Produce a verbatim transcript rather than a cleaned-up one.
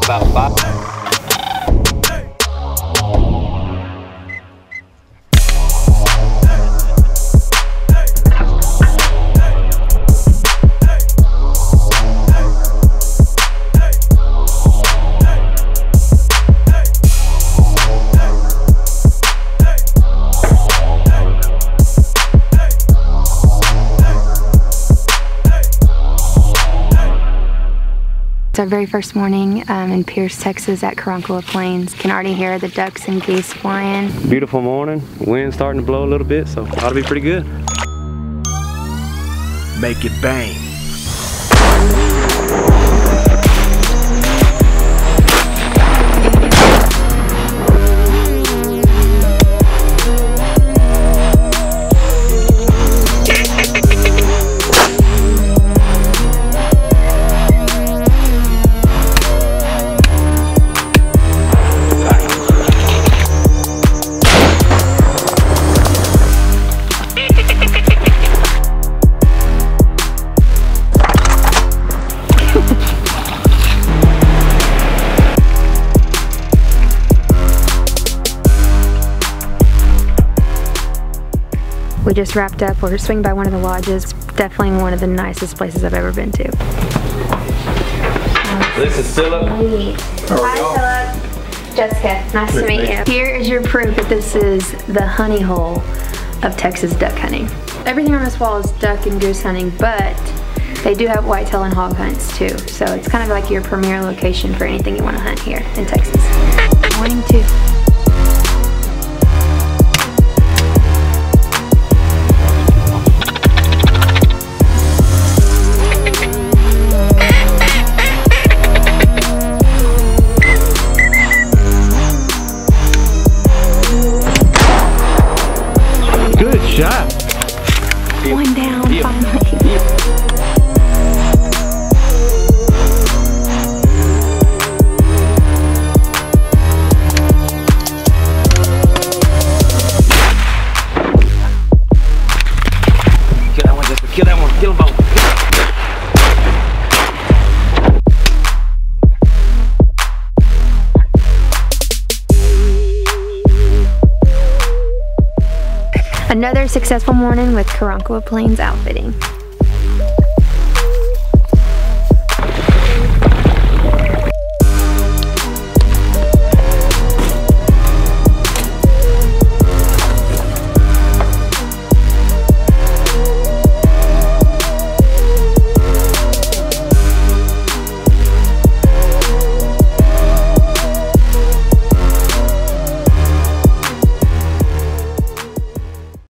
about five. It's our very first morning um, in Pierce, Texas at Karankawa Plains. Can already hear the ducks and geese flying. Beautiful morning. Wind starting to blow a little bit, so ought to be pretty good. Make it bang. We just wrapped up. We're swinging by one of the lodges. Definitely one of the nicest places I've ever been to. This is Philip. Hi Philip. Jessica, nice to meet you. Here is your proof that this is the honey hole of Texas duck hunting. Everything on this wall is duck and goose hunting, but they do have whitetail and hog hunts too. So it's kind of like your premier location for anything you want to hunt here in Texas. Morning too. Shot. One down, yeah. finally. Yeah. Kill that one, Jessica. Kill that one. Kill them both. Another successful morning with Karankawa Plains Outfitting.